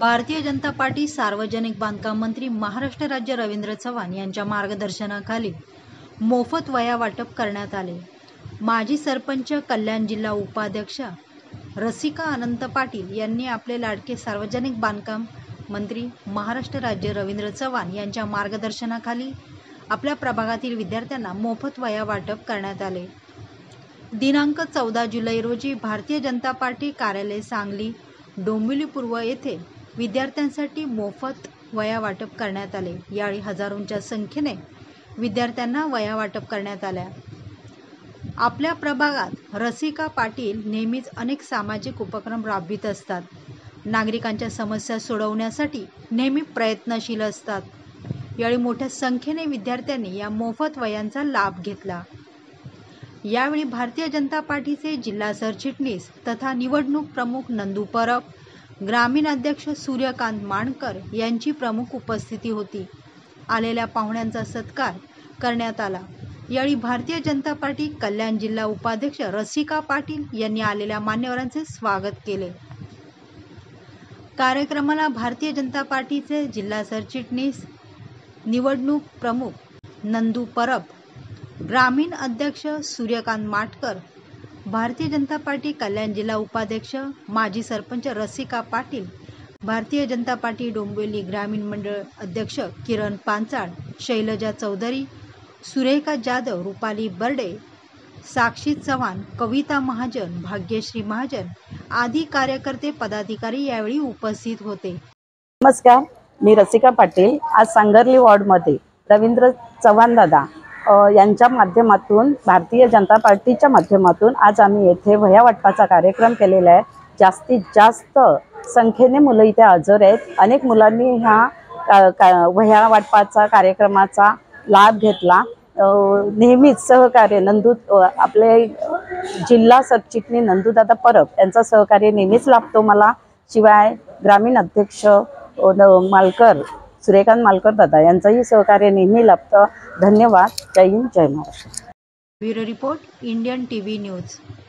Bharatiya Janata party सार्वजनिक बांधकाम मंत्री महाराष्ट्र राज्य रवींद्र चव्हाण यांच्या मार्गदर्शनाखाली मोफत वह्या वाटप करण्यात आले। माजी सरपंच कल्याण जिल्हा उपाध्यक्ष रसिका अनंत पाटील यांनी आपले लाडके सार्वजनिक बांधकाम मंत्री महाराष्ट्र राज्य रवींद्र चव्हाण यांच्या मार्गदर्शनाखाली आपल्या प्रभागातील विद्यार्थ्यांना मोफत वह्या वाटप करण्यात आले। दिनांक 14 जुलै रोजी भारतीय जनता पार्टी कार्यालय सांगली डोंबिवली पूर्व येथे विद्यार्थ्यांसाठी मोफत वह्या वाटप करण्यात आले। यावेळी हजारोंच्या संख्येने विद्यार्थ्यांना वह्या वाटप करण्यात आल्या। आपल्या प्रभागात रसिका पाटील नेहमीच अनेक सामाजिक उपक्रम राबवित असतात। नागरिकांच्या समस्या सोडवण्यासाठी नेहमी प्रयत्नशील असतात। यावेळी मोठ्या संख्येने विद्यार्थ्यांनी या मोफत वह्यांचा लाभ घेतला। यावेळी भारतीय जनता पार्टीचे जिल्हा सरचिटणीस तथा निवडणूक प्रमुख नंदू परब, ग्रामीण अध्यक्ष सूर्यकांत माणकर यांची प्रमुख उपस्थिती होती। आलेल्या पाहुण्यांचा सत्कार करण्यात आला। यावेळी भारतीय जनता पार्टी कल्याण जिल्हा उपाध्यक्ष रसिका पाटील यांनी आलेल्या मान्यवरांचे स्वागत केले। कार्यक्रमाला भारतीय जनता पार्टीचे जिल्हा सरचिटणीस, निवडणूक प्रमुख नंदू परब, ग्रामीण अध्यक्ष सूर्यकांत माटकर, भारतीय जनता पार्टी कल्याण जिल्हा उपाध्यक्ष माजी सरपंच रसिका पाटील, भारतीय जनता पार्टी डोंबिवली ग्रामीण मंडळ अध्यक्ष किरण पांचाळ, शैलजा चौधरी, सुरेखा जाधव, रुपाली बर्डे, साक्षी चव्हाण, कविता महाजन, भाग्यश्री महाजन आदी कार्यकर्ते पदाधिकारी यावेळी उपस्थित होते। नमस्कार, मी रसिका पाटील। आज सांगर्ली वार्डमध्ये रवींद्र चव्हाण दादा यांच्या माध्यमातून भारतीय जनता पार्टीच्या माध्यमातून आज आम्ही येथे वह्या वाटपाचा कार्यक्रम केलेला आहे। जास्तीत जास्त संख्येने मुलं इथे हजर आहेत। अनेक मुलांनी ह्या वह्या वाटपाचा कार्यक्रमाचा लाभ घेतला। नेहमीच सहकार्य आपले जिल्हा सरचिटणीस नंदूदादा परब यांचा सहकार्य नेहमीच लाभतो मला। शिवाय ग्रामीण अध्यक्ष मालकर सूर्यकांत मालकर दादा यांचंही सहकार्य नेहमी लाभतं। धन्यवाद। जय हिंद, जय Maharashtra. Bureau report, Indian TV news.